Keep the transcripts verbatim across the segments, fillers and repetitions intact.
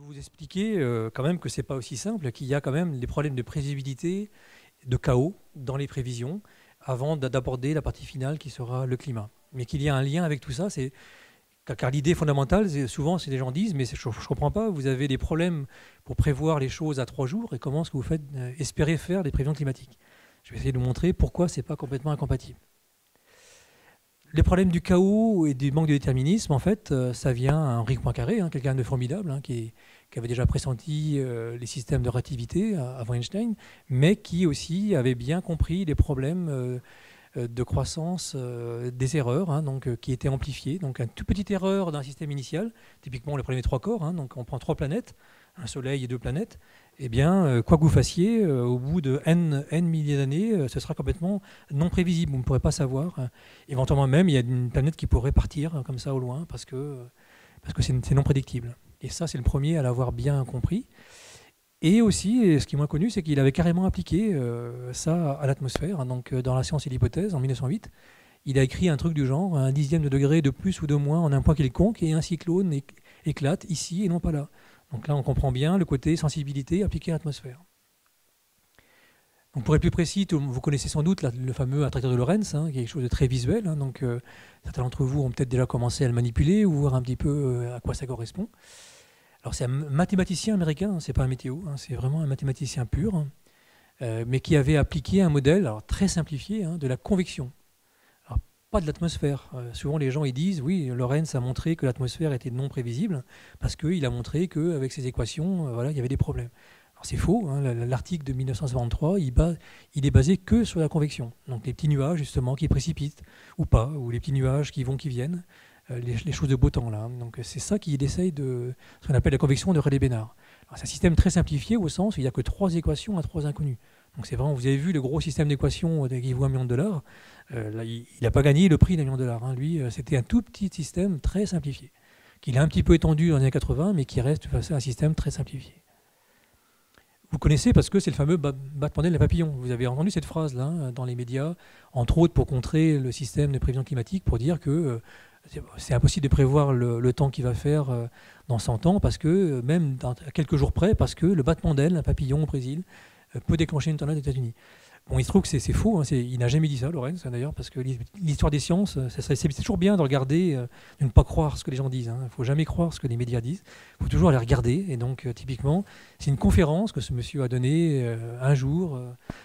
vous expliquer euh, quand même que c'est pas aussi simple, qu'il y a quand même des problèmes de prévisibilité, de chaos dans les prévisions, avant d'a- d'aborder la partie finale qui sera le climat. Mais qu'il y a un lien avec tout ça, c'est car, car l'idée fondamentale, c'est- souvent, c'est les gens disent, mais c'est- je ne comprends pas, vous avez des problèmes pour prévoir les choses à trois jours, et comment est-ce que vous faites euh, espérer faire des prévisions climatiques? Je vais essayer de vous montrer pourquoi c'est pas complètement incompatible. Les problèmes du chaos et du manque de déterminisme, en fait, euh, ça vient à Henri Poincaré, hein, quelqu'un de formidable, hein, qui, qui avait déjà pressenti euh, les systèmes de relativité euh, avant Einstein, mais qui aussi avait bien compris les problèmes euh, euh, de croissance euh, des erreurs, hein, donc, euh, qui étaient amplifiées. Donc, une toute petite erreur d'un système initial, typiquement le problème des trois corps, hein, donc on prend trois planètes, un soleil et deux planètes, eh bien, euh, quoi que vous fassiez, euh, au bout de n, n milliers d'années, euh, ce sera complètement non prévisible. Vous ne pourrez pas savoir. Hein. Éventuellement même, il y a une planète qui pourrait partir hein, comme ça au loin parce que parce que c'est c'est non prédictible. Et ça, c'est le premier à l'avoir bien compris. Et aussi, et ce qui est moins connu, c'est qu'il avait carrément appliqué euh, ça à l'atmosphère. Hein, donc, euh, dans la science et l'hypothèse, en mille neuf cent huit, il a écrit un truc du genre, un dixième de degré de plus ou de moins en un point quelconque, et un cyclone éc- éclate ici et non pas là. Donc là, on comprend bien le côté sensibilité appliquée à l'atmosphère. Donc pour être plus précis, tout- vous connaissez sans doute la- le fameux attracteur de Lorentz, hein, qui est quelque chose de très visuel. Hein, donc euh, certains d'entre vous ont peut-être déjà commencé à le manipuler ou voir un petit peu euh, à quoi ça correspond. Alors c'est un mathématicien américain, hein, c'est pas un météo, hein, c'est vraiment un mathématicien pur, hein, euh, mais qui avait appliqué un modèle alors, très simplifié hein, de la convection. Alors, pas de l'atmosphère. Euh, souvent les gens ils disent oui, Lorentz a montré que l'atmosphère était non prévisible parce qu'il a montré qu'avec ses équations, euh, voilà, il y avait des problèmes. Alors c'est faux, hein, l'article de mille neuf cent soixante-trois, il, base, il est basé que sur la convection. Donc les petits nuages justement qui précipitent ou pas, ou les petits nuages qui vont, qui viennent, euh, les, les choses de beau temps là. Hein. Donc c'est ça qu'il essaye de, ce qu'on appelle la convection de Rayleigh-Bénard. C'est un système très simplifié au sens où il n'y a que trois équations à trois inconnus. Donc c'est vraiment, vous avez vu le gros système d'équations qui vaut un million de dollars. Euh, là, il n'a pas gagné le prix d'un million de dollars. Hein. Lui, euh, c'était un tout petit système très simplifié, qu'il a un petit peu étendu dans les années quatre-vingts, mais qui reste un système très simplifié. Vous connaissez parce que c'est le fameux battement d'aile d'un papillon. Vous avez entendu cette phrase-là hein, dans les médias, entre autres pour contrer le système de prévision climatique, pour dire que euh, c'est impossible de prévoir le, le temps qu'il va faire euh, dans cent ans, parce que, euh, même dans, à quelques jours près, parce que le battement d'aile d'un papillon au Brésil euh, peut déclencher une tornade aux États-Unis. Bon, il se trouve que c'est faux, hein, il n'a jamais dit ça, Lorentz, d'ailleurs, parce que l'histoire des sciences, c'est toujours bien de regarder, euh, de ne pas croire ce que les gens disent. Il hein. ne faut jamais croire ce que les médias disent, il faut toujours aller regarder. Et donc, euh, typiquement, c'est une conférence que ce monsieur a donnée euh, un jour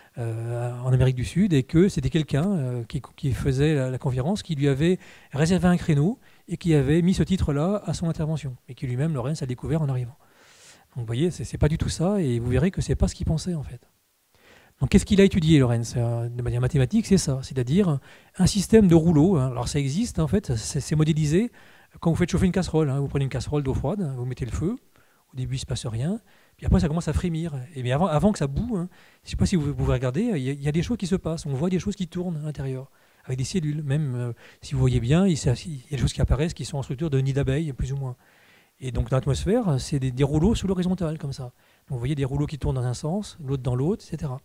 euh, en Amérique du Sud, et que c'était quelqu'un euh, qui, qui faisait la, la conférence, qui lui avait réservé un créneau, et qui avait mis ce titre-là à son intervention, et qui lui-même, Lorentz, a découvert en arrivant. Donc, vous voyez, c'est pas du tout ça, et vous verrez que c'est pas ce qu'il pensait, en fait. Donc, qu'est-ce qu'il a étudié, Lorentz, de manière mathématique? C'est ça, c'est-à-dire un système de rouleaux. Hein. Alors, ça existe, en fait, c'est modélisé quand vous faites chauffer une casserole. Hein. Vous prenez une casserole d'eau froide, vous mettez le feu, au début, il ne se passe rien, puis après, ça commence à frémir. Et bien avant, avant que ça boue, hein, je ne sais pas si vous pouvez regarder, il y, a, il y a des choses qui se passent, on voit des choses qui tournent à l'intérieur, avec des cellules. Même euh, si vous voyez bien, il, il y a des choses qui apparaissent qui sont en structure de nid d'abeille, plus ou moins. Et donc, dans l'atmosphère, c'est des, des rouleaux sous l'horizontale, comme ça. Donc, vous voyez des rouleaux qui tournent dans un sens, l'autre dans l'autre, et cetera.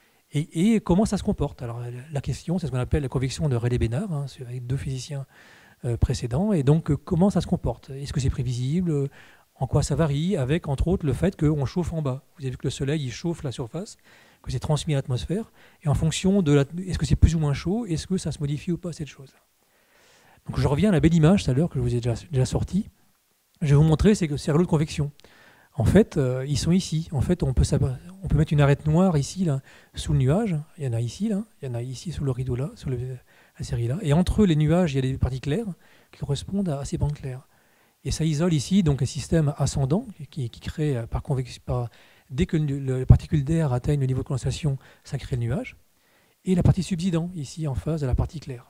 Et, et comment ça se comporte? Alors la question, c'est ce qu'on appelle la convection de Rayleigh-Bénard, hein, avec deux physiciens euh, précédents. Et donc, euh, comment ça se comporte? Est-ce que c'est prévisible? En quoi ça varie? Avec, entre autres, le fait qu'on chauffe en bas. Vous avez vu que le soleil, il chauffe la surface, que c'est transmis à l'atmosphère. Et en fonction de la, est-ce que c'est plus ou moins chaud? Est-ce que ça se modifie ou pas, cette chose-là? Donc, je reviens à la belle image tout à l'heure que je vous ai déjà, déjà sortie. Je vais vous montrer, c'est que c'est rouleaux de convection. En fait, euh, ils sont ici. En fait, on peut, on peut mettre une arête noire ici, là, sous le nuage. Il y en a ici, là. Il y en a ici sous le rideau, là, sous le, la série, là. Et entre les nuages, il y a des parties claires qui correspondent à, à ces bandes claires. Et ça isole ici donc un système ascendant qui, qui crée par convection. Par, dès que le, les particules d'air atteignent le niveau de condensation, ça crée le nuage. Et la partie subsidant, ici, en face de la partie claire.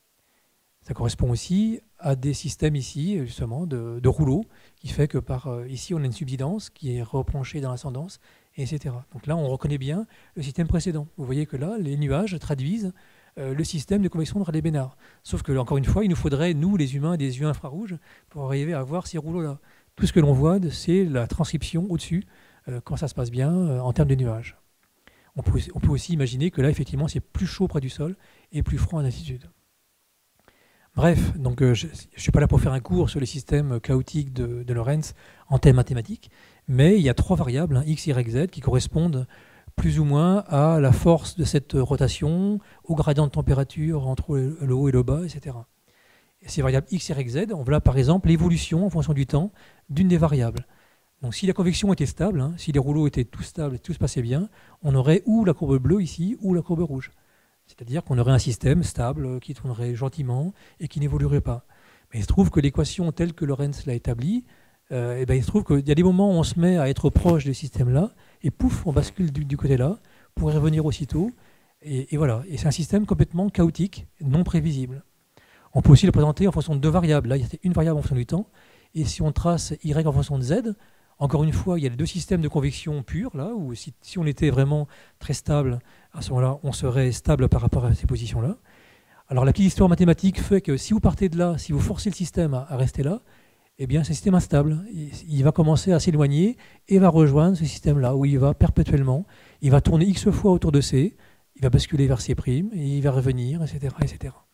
Ça correspond aussi à des systèmes ici, justement, de, de rouleaux, qui fait que par euh, ici, on a une subsidence qui est replanchée dans l'ascendance, et cetera. Donc là, on reconnaît bien le système précédent. Vous voyez que là, les nuages traduisent euh, le système de convection de Rayleigh-Bénard. Sauf que, encore une fois, il nous faudrait, nous, les humains, des yeux infrarouges pour arriver à voir ces rouleaux-là. Tout ce que l'on voit, c'est la transcription au-dessus, euh, quand ça se passe bien, euh, en termes de nuages. On peut, on peut aussi imaginer que là, effectivement, c'est plus chaud près du sol et plus froid en altitude. Bref, donc euh, je ne suis pas là pour faire un cours sur le système chaotique de, de Lorentz en termes mathématiques, mais il y a trois variables, hein, x, y, z, qui correspondent plus ou moins à la force de cette rotation, au gradient de température entre le haut et le bas, et cetera. Et ces variables x, y, z, on voit par exemple l'évolution en fonction du temps d'une des variables. Donc si la convection était stable, hein, si les rouleaux étaient tous stables et tout se passait bien, on aurait ou la courbe bleue ici, ou la courbe rouge. C'est-à-dire qu'on aurait un système stable qui tournerait gentiment et qui n'évoluerait pas. Mais il se trouve que l'équation telle que Lorentz l'a établie, euh, eh ben, il se trouve qu'il y a des moments où on se met à être proche de ce système-là, et pouf, on bascule du, du côté-là, pour y revenir aussitôt. Et, et voilà. Et c'est un système complètement chaotique, non prévisible. On peut aussi le présenter en fonction de deux variables. Là, il y a une variable en fonction du temps. Et si on trace y en fonction de z, encore une fois, il y a les deux systèmes de convection purs, là, où si, si on était vraiment très stable, à ce moment-là, on serait stable par rapport à ces positions-là. Alors la petite histoire mathématique fait que si vous partez de là, si vous forcez le système à, à rester là, eh bien c'est un système instable. Il, il va commencer à s'éloigner et va rejoindre ce système-là, où il va perpétuellement, il va tourner X fois autour de C, il va basculer vers C', et il va revenir, et cetera, et cetera.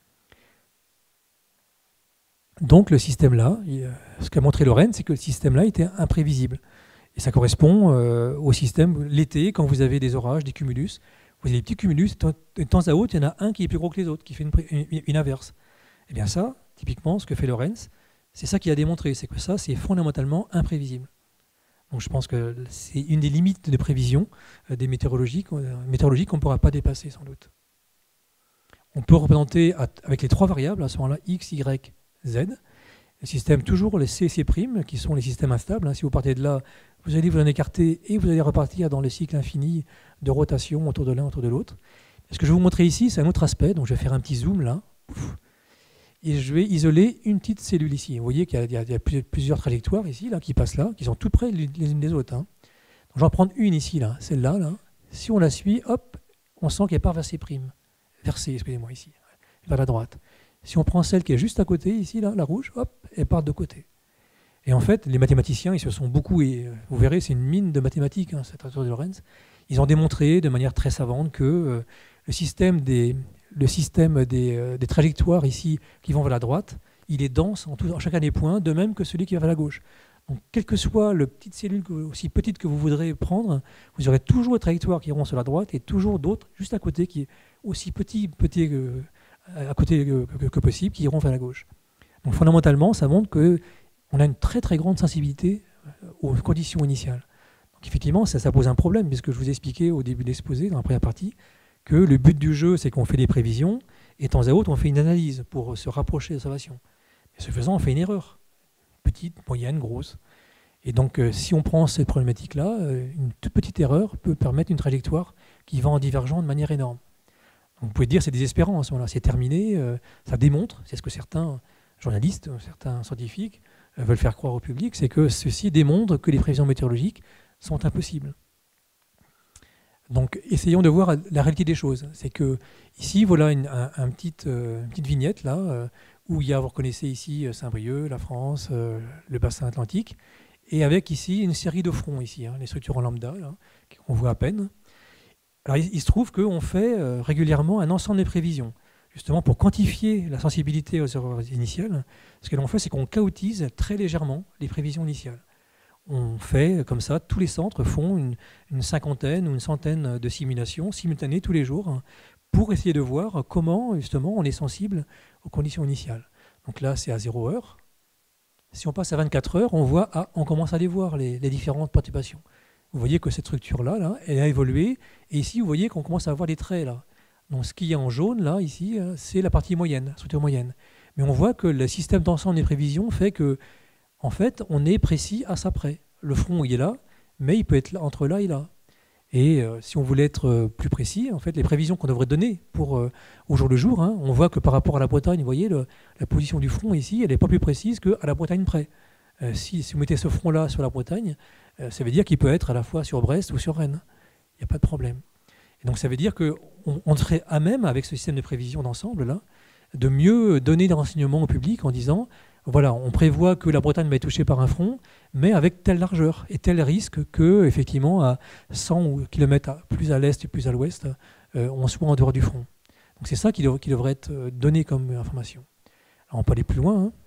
Donc le système-là, ce qu'a montré Lorentz, c'est que le système-là était imprévisible. Et ça correspond euh, au système l'été, quand vous avez des orages, des cumulus. Vous avez des petits cumulus, de temps à autre, il y en a un qui est plus gros que les autres, qui fait une, une, une inverse. Et bien ça, typiquement, ce que fait Lorentz, c'est ça qu'il a démontré, c'est que ça, c'est fondamentalement imprévisible. Donc je pense que c'est une des limites de prévision euh, des météorologies, euh, météorologies qu'on ne pourra pas dépasser, sans doute. On peut représenter avec les trois variables, à ce moment-là, x, y, z, le système toujours les C et C', qui sont les systèmes instables. Hein. Si vous partez de là, vous allez vous en écarter et vous allez repartir dans le cycle infini de rotation autour de l'un, autour de l'autre. Ce que je vais vous montrer ici, c'est un autre aspect. Donc je vais faire un petit zoom là. Et je vais isoler une petite cellule ici. Vous voyez qu'il y, y, y a plusieurs trajectoires ici, là, qui passent là, qui sont tout près les unes des autres. Hein. Donc je vais en prendre une ici, là, celle-là. Là. Si on la suit, hop, on sent qu'elle part vers C'. Vers C, excusez-moi, ici, vers la droite. Si on prend celle qui est juste à côté, ici, là, la rouge, hop, elle part de côté. Et en fait, les mathématiciens, ils se sont beaucoup, et vous verrez, c'est une mine de mathématiques, hein, cette trajectoire de Lorentz. Ils ont démontré de manière très savante que euh, le système, des, le système des, euh, des trajectoires ici qui vont vers la droite, il est dense en, tout, en chacun des points, de même que celui qui va vers la gauche. Donc, quelle que soit la petite cellule que, aussi petite que vous voudrez prendre, vous aurez toujours des trajectoires qui iront sur la droite et toujours d'autres juste à côté qui est aussi petit, petit que, à côté que, que, que possible, qui iront vers la gauche. Donc fondamentalement, ça montre qu'on a une très très grande sensibilité aux conditions initiales. Donc effectivement, ça, ça pose un problème, puisque je vous ai expliqué au début de l'exposé, dans la première partie, que le but du jeu, c'est qu'on fait des prévisions, et de temps à autre, on fait une analyse pour se rapprocher de l'observation. Mais ce faisant, on fait une erreur, petite, moyenne, grosse. Et donc, euh, si on prend cette problématique-là, euh, une toute petite erreur peut permettre une trajectoire qui va en divergeant de manière énorme. Donc, vous pouvez dire que c'est désespérant à ce moment-là, c'est terminé, euh, ça démontre, c'est ce que certains journalistes, certains scientifiques euh, veulent faire croire au public, c'est que ceci démontre que les prévisions météorologiques sont impossibles. Donc, essayons de voir la réalité des choses. C'est que ici, voilà une, un, un petite, euh, une petite vignette là, euh, où il y a, vous reconnaissez ici Saint-Brieuc, la France, euh, le bassin atlantique, et avec ici une série de fronts ici, hein, les structures en lambda, qu'on voit à peine. Alors, il, il se trouve qu'on fait euh, régulièrement un ensemble de prévisions, justement pour quantifier la sensibilité aux erreurs initiales. Ce que l'on fait, c'est qu'on chaotise très légèrement les prévisions initiales. On fait comme ça, tous les centres font une, une cinquantaine ou une centaine de simulations simultanées tous les jours, hein, pour essayer de voir comment justement on est sensible aux conditions initiales. Donc là, c'est à zéro heure. Si on passe à vingt-quatre heures, on voit, ah, on commence à les voir, les, les différentes perturbations. Vous voyez que cette structure-là, là, elle a évolué. Et ici, vous voyez qu'on commence à avoir des traits. Là. Donc ce qui est en jaune, là, ici, c'est la partie moyenne, la structure moyenne. Mais on voit que le système d'ensemble des prévisions fait que, en fait, on est précis à ça près. Le front, il est là, mais il peut être là, entre là et là. Et euh, si on voulait être euh, plus précis, en fait, les prévisions qu'on devrait donner pour, euh, au jour le jour, hein, on voit que par rapport à la Bretagne, vous voyez, le, la position du front ici, elle n'est pas plus précise qu'à la Bretagne près. Euh, si, si vous mettez ce front-là sur la Bretagne, euh, ça veut dire qu'il peut être à la fois sur Brest ou sur Rennes. Il n'y a pas de problème. Et donc ça veut dire qu'on on serait à même, avec ce système de prévision d'ensemble, là, de mieux donner des renseignements au public en disant, voilà, on prévoit que la Bretagne va être touchée par un front, mais avec telle largeur et tel risque que, effectivement, à cent kilomètres plus à l'est et plus à l'ouest, euh, on soit en dehors du front. Donc c'est ça qui, dev qui devrait être donné comme information. Alors, on peut aller plus loin. Hein.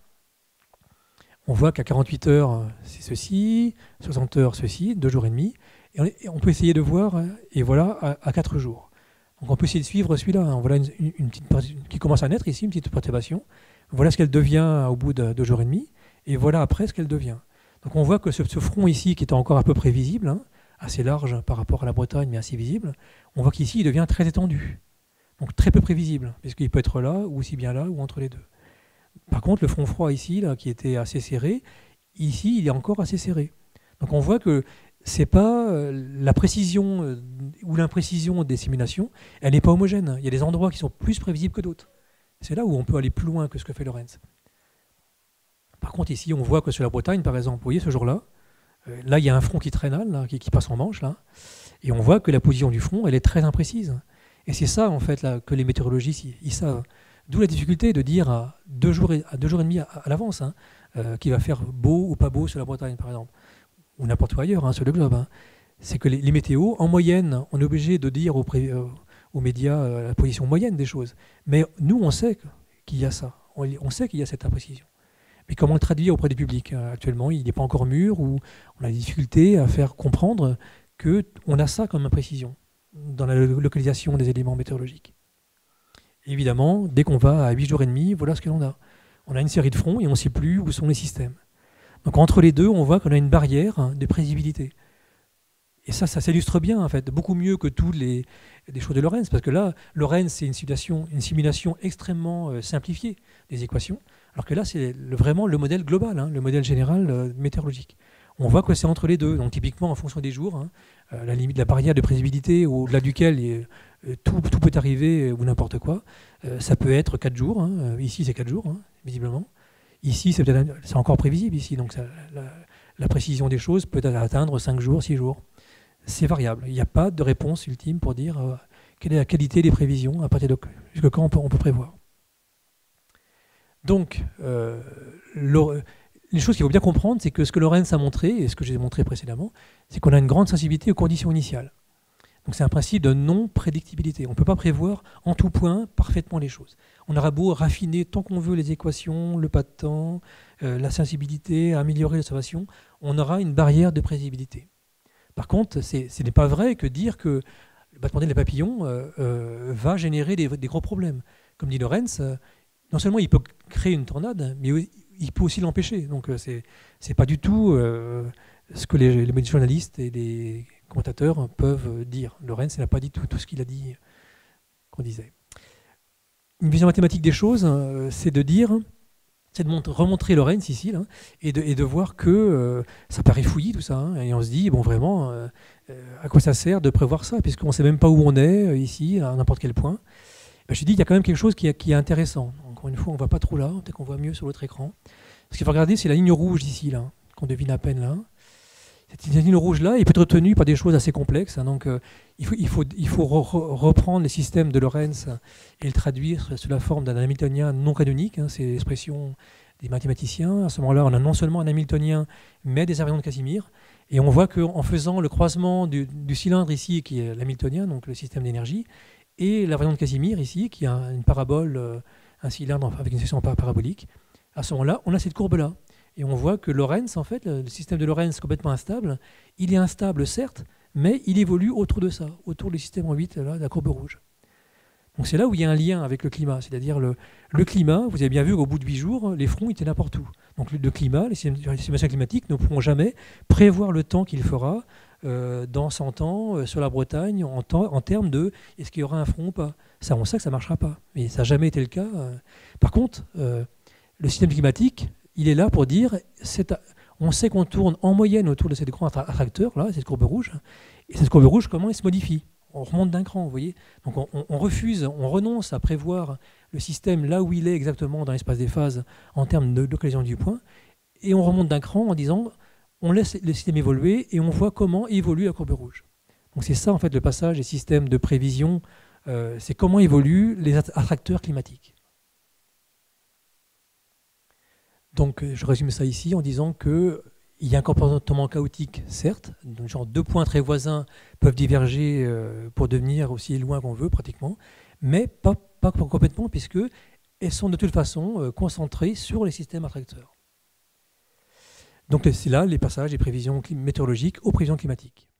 On voit qu'à quarante-huit heures, c'est ceci, soixante heures, ceci, deux jours et demi. Et on, et on peut essayer de voir, et voilà, à, à quatre jours. Donc on peut essayer de suivre celui-là. Hein. Voilà une, une, une petite qui commence à naître ici, une petite perturbation. Voilà ce qu'elle devient au bout de deux jours et demi. Et voilà après ce qu'elle devient. Donc on voit que ce, ce front ici, qui est encore un peu peu visible, hein, assez large par rapport à la Bretagne, mais assez visible, on voit qu'ici, il devient très étendu. Donc très peu prévisible, puisqu'il peut être là, ou aussi bien là, ou entre les deux. Par contre, le front froid ici, là, qui était assez serré, ici, il est encore assez serré. Donc on voit que c'est pas euh, la précision euh, ou l'imprécision des simulations, elle n'est pas homogène. Il y a des endroits qui sont plus prévisibles que d'autres. C'est là où on peut aller plus loin que ce que fait Lorentz. Par contre, ici, on voit que sur la Bretagne, par exemple, vous voyez ce jour-là, euh, là, il y a un front qui traînale, là, qui, qui passe en Manche, là, et on voit que la position du front, elle est très imprécise. Et c'est ça, en fait, là, que les météorologistes, ils, ils savent. D'où la difficulté de dire à deux jours et, à deux jours et demi à, à l'avance hein, euh, qu'il va faire beau ou pas beau sur la Bretagne, par exemple, ou n'importe où ailleurs, hein, sur le globe. Hein. C'est que les, les météos, en moyenne, on est obligé de dire aux, pré, euh, aux médias euh, la position moyenne des choses. Mais nous, on sait qu'il y a ça. On, on sait qu'il y a cette imprécision. Mais comment le traduire auprès du public euh, actuellement, il n'est pas encore mûr, ou on a des difficultés à faire comprendre qu'on a ça comme imprécision dans la localisation des éléments météorologiques. Évidemment, dès qu'on va à huit jours et demi, voilà ce que l'on a. On a une série de fronts et on ne sait plus où sont les systèmes. Donc entre les deux, on voit qu'on a une barrière de prévisibilité. Et ça, ça s'illustre bien, en fait, beaucoup mieux que tous les, les choses de Lorentz, parce que là, Lorentz, c'est une simulation, une simulation extrêmement euh, simplifiée des équations, alors que là, c'est le, vraiment le modèle global, hein, le modèle général euh, météorologique. On voit que c'est entre les deux. Donc typiquement, en fonction des jours, hein, euh, la limite de la barrière de prévisibilité au-delà duquel il, euh, tout, tout peut arriver euh, ou n'importe quoi, euh, ça peut être quatre jours. Hein. Ici, c'est quatre jours, hein, visiblement. Ici, c'est, peut-être, c'est encore prévisible ici. Donc ça, la, la précision des choses peut atteindre cinq jours, six jours. C'est variable. Il n'y a pas de réponse ultime pour dire euh, quelle est la qualité des prévisions, à partir de jusqu'à quand on peut, on peut prévoir. Donc, euh, les choses qu'il faut bien comprendre, c'est que ce que Lorentz a montré, et ce que j'ai montré précédemment, c'est qu'on a une grande sensibilité aux conditions initiales. Donc c'est un principe de non-prédictibilité. On ne peut pas prévoir en tout point parfaitement les choses. On aura beau raffiner tant qu'on veut les équations, le pas de temps, euh, la sensibilité, améliorer l'observation, on aura une barrière de prévisibilité. Par contre, ce n'est pas vrai que dire que le battement des papillons euh, euh, va générer des, des gros problèmes. Comme dit Lorentz, euh, non seulement il peut créer une tornade, mais il peut aussi l'empêcher. Donc c'est c'est pas du tout euh, ce que les, les journalistes et les commentateurs peuvent dire. Lorentz n'a pas dit tout, tout ce qu'il a dit, qu'on disait. Une vision mathématique des choses, euh, c'est de dire, c'est de montrer, remontrer Lorentz ici, là, et, de, et de voir que euh, ça paraît fouillis tout ça, hein, et on se dit, bon vraiment, euh, à quoi ça sert de prévoir ça, puisqu'on ne sait même pas où on est, euh, ici, à n'importe quel point. Ben, je dis, il y a quand même quelque chose qui est, qui est intéressant. Encore une fois, on ne voit pas trop là, peut-être qu'on voit mieux sur l'autre écran. Ce qu'il faut regarder, c'est la ligne rouge ici, là, qu'on devine à peine là. Cette ligne rouge-là, il peut être obtenue par des choses assez complexes. Hein, donc, euh, il faut, il faut, il faut re reprendre les systèmes de Lorentz et le traduire sous la forme d'un Hamiltonien non canonique. Hein, c'est l'expression des mathématiciens. À ce moment-là, on a non seulement un Hamiltonien, mais des invariants de Casimir. Et on voit qu'en faisant le croisement du, du cylindre ici, qui est l'Hamiltonien, donc le système d'énergie, et la variante de Casimir ici, qui a une parabole, euh, un cylindre avec une section parabolique, à ce moment-là, on a cette courbe-là. Et on voit que Lorentz, en fait, le système de Lorentz complètement instable, il est instable, certes, mais il évolue autour de ça, autour du système en huit, là, de la courbe rouge. Donc c'est là où il y a un lien avec le climat, c'est-à-dire le, le climat, vous avez bien vu qu'au bout de huit jours, les fronts étaient n'importe où. Donc le, le climat, les simulations climatiques ne pourront jamais prévoir le temps qu'il fera euh, dans cent ans euh, sur la Bretagne en, temps, en termes de est-ce qu'il y aura un front ou pas. Ça, on sait que ça ne marchera pas, mais ça n'a jamais été le cas. Euh. Par contre, euh, le système climatique, il est là pour dire, on sait qu'on tourne en moyenne autour de ces grands attracteurs, là, cette courbe rouge, et cette courbe rouge, comment elle se modifie? On remonte d'un cran, vous voyez. Donc on, on refuse, on renonce à prévoir le système là où il est exactement dans l'espace des phases en termes de localisation du point, et on remonte d'un cran en disant, on laisse le système évoluer et on voit comment évolue la courbe rouge. Donc c'est ça en fait le passage des systèmes de prévision, euh, c'est comment évoluent les attracteurs climatiques. Donc je résume ça ici en disant qu'il y a un comportement chaotique, certes, donc genre deux points très voisins peuvent diverger euh, pour devenir aussi loin qu'on veut pratiquement, mais pas, pas complètement puisque et sont de toute façon euh, concentrées sur les systèmes attracteurs. Donc c'est là les passages des prévisions météorologiques aux prévisions climatiques.